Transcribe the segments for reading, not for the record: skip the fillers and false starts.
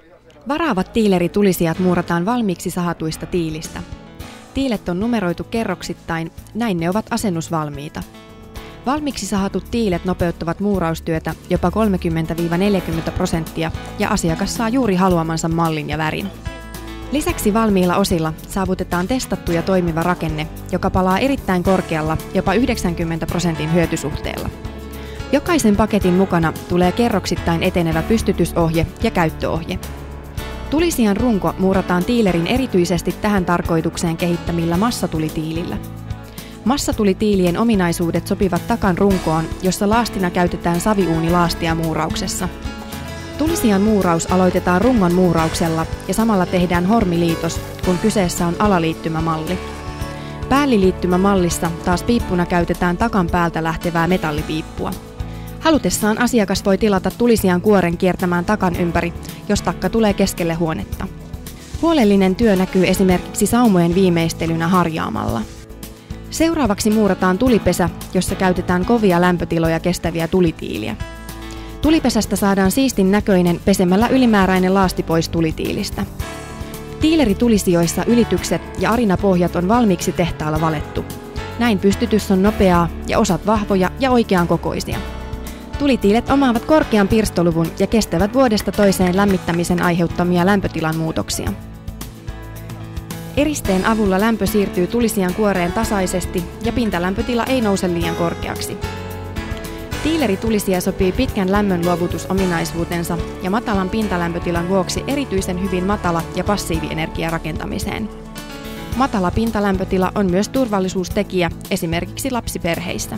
Varaavat tiileritulisijat muurataan valmiiksi sahatuista tiilistä. Tiilet on numeroitu kerroksittain, näin ne ovat asennusvalmiita. Valmiiksi sahatut tiilet nopeuttavat muuraustyötä jopa 30–40% ja asiakas saa juuri haluamansa mallin ja värin. Lisäksi valmiilla osilla saavutetaan testattu ja toimiva rakenne, joka palaa erittäin korkealla, jopa 90% hyötysuhteella. Jokaisen paketin mukana tulee kerroksittain etenevä pystytysohje ja käyttöohje. Tulisijan runko muurataan tiilerin erityisesti tähän tarkoitukseen kehittämillä massatulitiilillä. Massatulitiilien ominaisuudet sopivat takan runkoon, jossa laastina käytetään saviuunilaastia muurauksessa. Tulisijan muuraus aloitetaan rungon muurauksella ja samalla tehdään hormiliitos, kun kyseessä on alaliittymämalli. Päälliliittymämallissa taas piippuna käytetään takan päältä lähtevää metallipiippua. Halutessaan asiakas voi tilata tulisijan kuoren kiertämään takan ympäri, jos takka tulee keskelle huonetta. Huolellinen työ näkyy esimerkiksi saumojen viimeistelynä harjaamalla. Seuraavaksi muurataan tulipesä, jossa käytetään kovia lämpötiloja kestäviä tulitiiliä. Tulipesästä saadaan siistin näköinen pesemällä ylimääräinen laasti pois tulitiilistä. Tiileritulisijoissa ylitykset ja arinapohjat on valmiiksi tehtaalla valettu. Näin pystytys on nopeaa ja osat vahvoja ja oikean kokoisia. Tulitiilet omaavat korkean pirstoluvun ja kestävät vuodesta toiseen lämmittämisen aiheuttamia lämpötilan muutoksia. Eristeen avulla lämpö siirtyy tulisijan kuoreen tasaisesti ja pintalämpötila ei nouse liian korkeaksi. Tiileritulisija sopii pitkän lämmönluovutusominaisuutensa ja matalan pintalämpötilan vuoksi erityisen hyvin matala- ja passiivienergiarakentamiseen. Matala pintalämpötila on myös turvallisuustekijä esimerkiksi lapsiperheissä.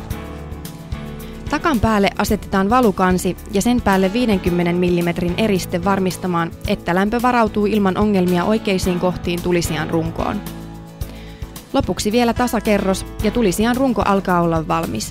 Takan päälle asetetaan valukansi ja sen päälle 50 mm eriste varmistamaan, että lämpö varautuu ilman ongelmia oikeisiin kohtiin tulisijan runkoon. Lopuksi vielä tasakerros ja tulisijan runko alkaa olla valmis.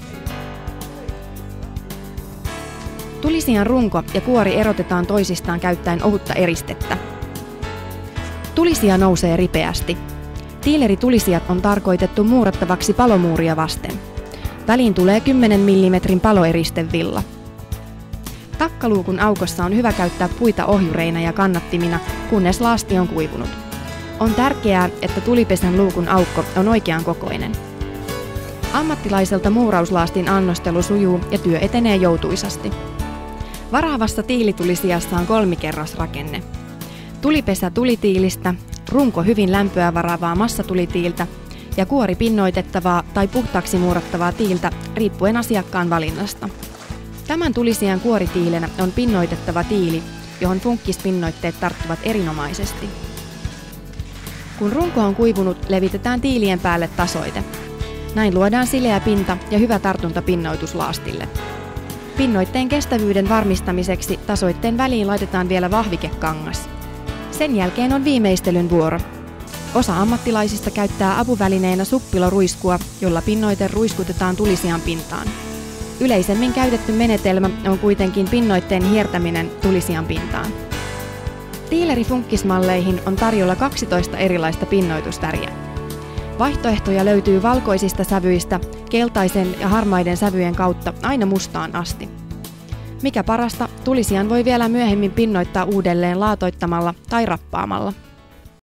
Tulisijan runko ja kuori erotetaan toisistaan käyttäen ohutta eristettä. Tulisija nousee ripeästi. Tiileritulisijat on tarkoitettu muurattavaksi palomuuria vasten. Väliin tulee 10 mm paloeristevilla. Takkaluukun aukossa on hyvä käyttää puita ohjureina ja kannattimina, kunnes laasti on kuivunut. On tärkeää, että tulipesän luukun aukko on oikean kokoinen. Ammattilaiselta muurauslaastin annostelu sujuu ja työ etenee joutuisasti. Varaavassa tiilitulisijassa on kolmikerrosrakenne. Tulipesä tulitiilistä, runko hyvin lämpöä varaavaa massatulitiiltä ja kuori pinnoitettavaa tai puhtaaksi muurattavaa tiiltä riippuen asiakkaan valinnasta. Tämän tulisijan kuoritiilenä on pinnoitettava tiili, johon funkkispinnoitteet tarttuvat erinomaisesti. Kun runko on kuivunut, levitetään tiilien päälle tasoite. Näin luodaan sileä pinta ja hyvä tartunta pinnoituslaastille. Pinnoitteen kestävyyden varmistamiseksi tasoitteen väliin laitetaan vielä vahvikekangas. Sen jälkeen on viimeistelyn vuoro. Osa ammattilaisista käyttää apuvälineenä suppiloruiskua, jolla pinnoite ruiskutetaan tulisijan pintaan. Yleisemmin käytetty menetelmä on kuitenkin pinnoitteen hiertäminen tulisijan pintaan. Tiilerifunkkismalleihin on tarjolla 12 erilaista pinnoitusväriä. Vaihtoehtoja löytyy valkoisista sävyistä, keltaisen ja harmaiden sävyjen kautta aina mustaan asti. Mikä parasta, tulisijan voi vielä myöhemmin pinnoittaa uudelleen laatoittamalla tai rappaamalla.